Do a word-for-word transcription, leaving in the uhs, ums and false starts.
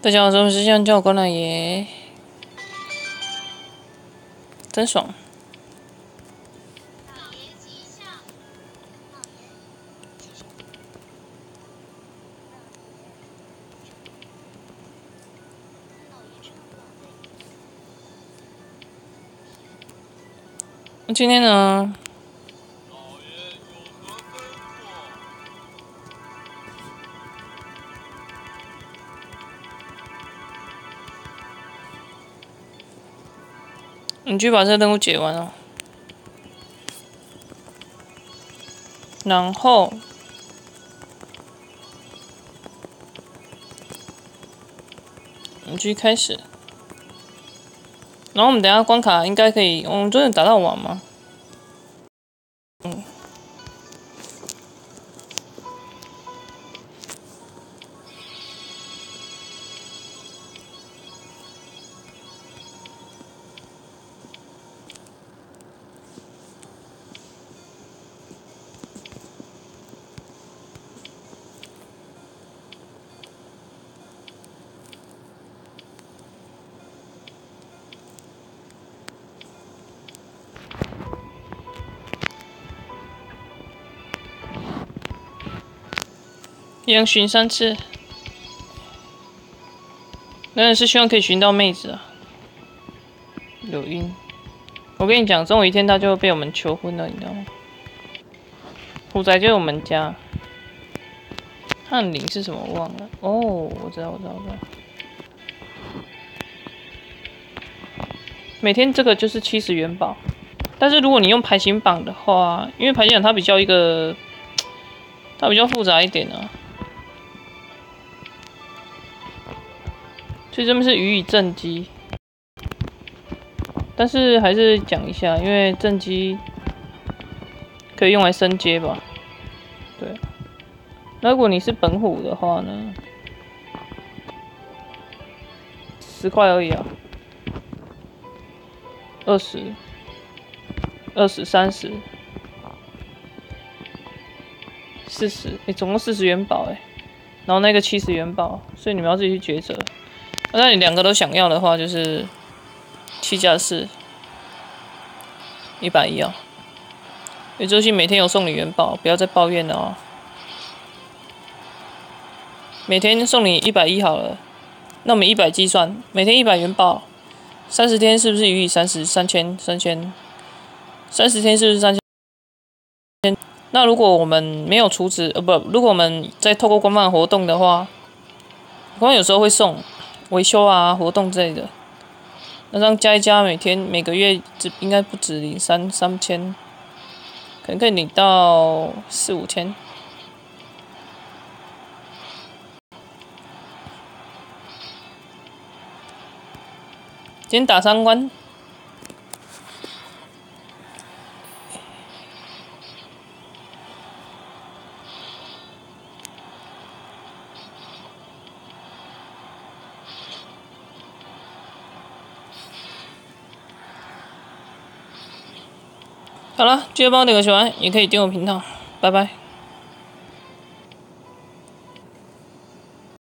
大家好，我是香蕉关老爷，真爽。今天呢，你去把这个任务解完哦，然后你继续开始。然后我们等一下关卡应该可以，我们真的打到完吗？嗯。一样寻三次，当然是希望可以寻到妹子啊。柳音，我跟你讲，总有一天他就会被我们求婚了，你知道吗？虎仔就是我们家。翰林是什么？我忘了。哦，我知道，我知道，我知道。每天这个就是七十元宝，但是如果你用排行榜的话，因为排行榜它比较一个，它比较复杂一点啊。所以这边是予以正击，但是还是讲一下，因为正击可以用来升阶吧。对，那如果你是本虎的话呢，十块而已啊，二十、二十、三十、四十，哎，总共四十元宝哎，然后那个七十元宝，所以你们要自己去抉择。那你两个都想要的话，就是七加四，一百一啊。宇宙星每天有送你元宝，不要再抱怨了哦。每天送你一百一好了，那我们一百计算，每天一百元宝，三十天是不是余以三十三千三千？三十天是不是三千？那如果我们没有储值，呃不，如果我们在透过官方活动的话，官方有时候会送维修啊、活动之类的。那这样加一加，每天每个月只应该不止领三三千，可能可以领到四五千。今天打三关。好了，记得帮我点个喜欢，也可以订我频道，拜拜。